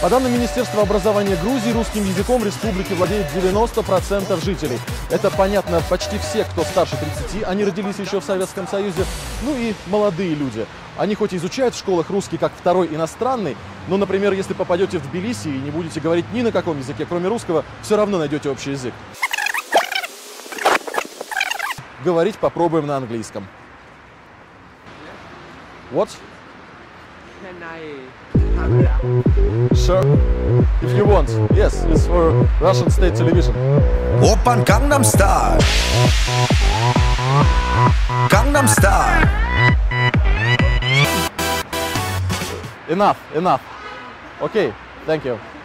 По данным Министерства образования Грузии, русским языком в республике владеет 90% жителей. Это, понятно, почти все, кто старше 30, они родились еще в Советском Союзе, ну и молодые люди. Они хоть и изучают в школах русский как второй иностранный, но, например, если попадете в Тбилиси и не будете говорить ни на каком языке, кроме русского, все равно найдете общий язык. Говорить попробуем на английском. What? Can I have that? Sure. If you want. Yes, it's for Russian state television. Open Gangnam Style. Gangnam Style. Enough. Okay, thank you.